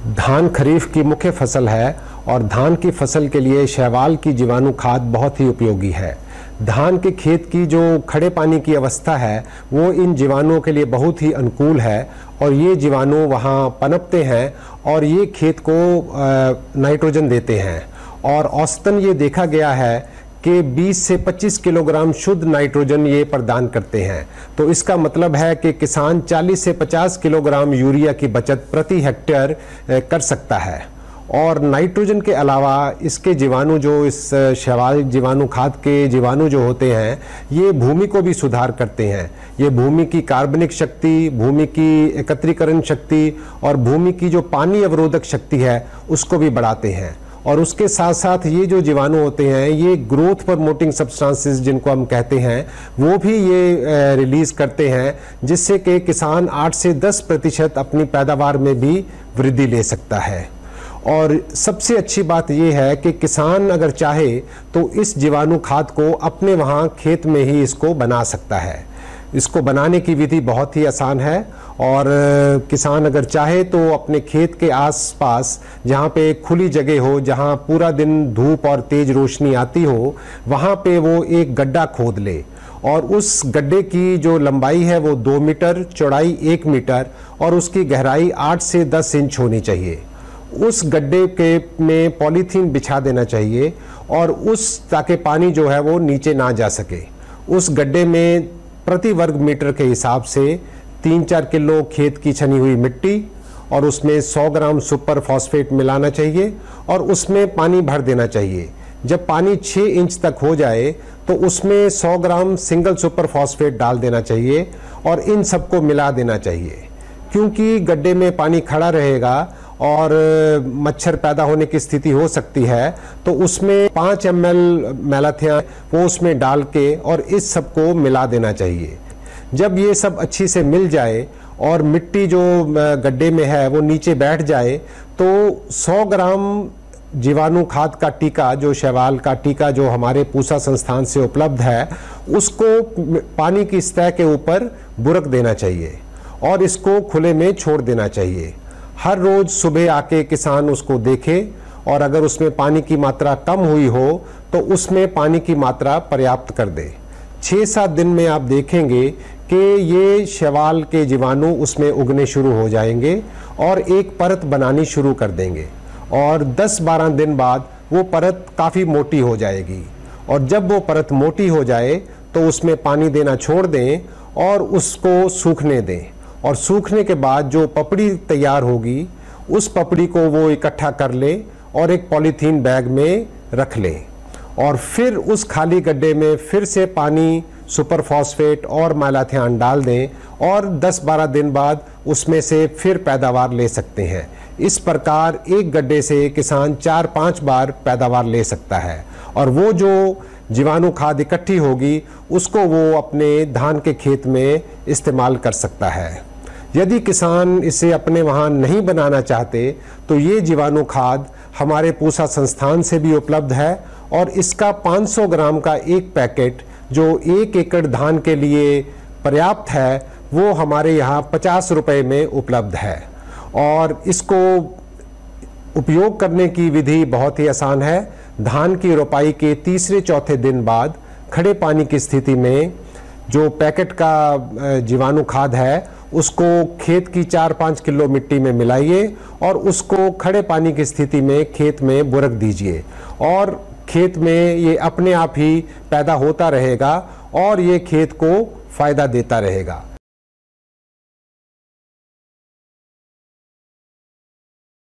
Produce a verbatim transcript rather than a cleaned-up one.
धान खरीफ की मुख्य फसल है और धान की फसल के लिए शैवाल की जीवाणु खाद बहुत ही उपयोगी है। धान के खेत की जो खड़े पानी की अवस्था है वो इन जीवाणुओं के लिए बहुत ही अनुकूल है और ये जीवाणु वहाँ पनपते हैं और ये खेत को नाइट्रोजन देते हैं। और औसतन ये देखा गया है कि बीस से पच्चीस किलोग्राम शुद्ध नाइट्रोजन ये प्रदान करते हैं। तो इसका मतलब है कि किसान चालीस से पचास किलोग्राम यूरिया की बचत प्रति हेक्टेयर कर सकता है। और नाइट्रोजन के अलावा इसके जीवाणु जो इस शैवाल जीवाणु खाद के जीवाणु जो होते हैं ये भूमि को भी सुधार करते हैं। ये भूमि की कार्बनिक शक्ति, भूमि की एकत्रीकरण शक्ति और भूमि की जो पानी अवरोधक शक्ति है उसको भी बढ़ाते हैं। और उसके साथ साथ ये जो जीवाणु होते हैं ये ग्रोथ प्रमोटिंग सब्सटेंसेस जिनको हम कहते हैं वो भी ये रिलीज करते हैं, जिससे कि किसान आठ से दस प्रतिशत अपनी पैदावार में भी वृद्धि ले सकता है। और सबसे अच्छी बात ये है कि किसान अगर चाहे तो इस जीवाणु खाद को अपने वहाँ खेत में ही इसको बना सकता है। इसको बनाने की विधि बहुत ही आसान है और किसान अगर चाहे तो अपने खेत के आसपास जहाँ पे खुली जगह हो, जहाँ पूरा दिन धूप और तेज रोशनी आती हो, वहाँ पे वो एक गड्ढा खोद ले और उस गड्ढे की जो लंबाई है वो दो मीटर, चौड़ाई एक मीटर और उसकी गहराई आठ से दस इंच होनी चाहिए। उस गड्ढे के में पॉलीथीन बिछा देना चाहिए और उस ताकि पानी जो है वो नीचे ना जा सके। उस गड्ढे में प्रति वर्ग मीटर के हिसाब से तीन चार किलो खेत की छनी हुई मिट्टी और उसमें सौ ग्राम सुपर फॉस्फेट मिलाना चाहिए और उसमें पानी भर देना चाहिए। जब पानी छः इंच तक हो जाए तो उसमें सौ ग्राम सिंगल सुपर फॉस्फेट डाल देना चाहिए और इन सबको मिला देना चाहिए। क्योंकि गड्ढे में पानी खड़ा रहेगा और मच्छर पैदा होने की स्थिति हो सकती है, तो उसमें पाँच एम एल मैलाथियन वो उसमें डाल के और इस सब को मिला देना चाहिए। जब ये सब अच्छी से मिल जाए और मिट्टी जो गड्ढे में है वो नीचे बैठ जाए तो सौ ग्राम जीवाणु खाद का टीका, जो शैवाल का टीका जो हमारे पूसा संस्थान से उपलब्ध है, उसको पानी की सतह के ऊपर बुरक देना चाहिए और इसको खुले में छोड़ देना चाहिए। हर रोज सुबह आके किसान उसको देखे और अगर उसमें पानी की मात्रा कम हुई हो तो उसमें पानी की मात्रा पर्याप्त कर दे। छः सात दिन में आप देखेंगे कि ये शैवाल के जीवाणु उसमें उगने शुरू हो जाएंगे और एक परत बनानी शुरू कर देंगे और दस बारह दिन बाद वो परत काफ़ी मोटी हो जाएगी। और जब वो परत मोटी हो जाए तो उसमें पानी देना छोड़ दें और उसको सूखने दें और सूखने के बाद जो पपड़ी तैयार होगी उस पपड़ी को वो इकट्ठा कर ले और एक पॉलीथीन बैग में रख लें और फिर उस खाली गड्ढे में फिर से पानी, सुपर फॉस्फेट और मैलाथियन डाल दें और दस बारह दिन बाद उसमें से फिर पैदावार ले सकते हैं। इस प्रकार एक गड्ढे से किसान चार पाँच बार पैदावार ले सकता है और वो जो जीवाणु खाद इकट्ठी होगी उसको वो अपने धान के खेत में इस्तेमाल कर सकता है। यदि किसान इसे अपने वहाँ नहीं बनाना चाहते तो ये जीवाणु खाद हमारे पूसा संस्थान से भी उपलब्ध है और इसका पाँच सौ ग्राम का एक पैकेट जो एक एकड़ धान के लिए पर्याप्त है वो हमारे यहाँ पचास रुपये में उपलब्ध है। और इसको उपयोग करने की विधि बहुत ही आसान है। धान की रोपाई के तीसरे चौथे दिन बाद खड़े पानी की स्थिति में जो पैकेट का जीवाणु खाद है उसको खेत की चार पाँच किलो मिट्टी में मिलाइए और उसको खड़े पानी की स्थिति में खेत में बुरक दीजिए और खेत में ये अपने आप ही पैदा होता रहेगा और ये खेत को फायदा देता रहेगा।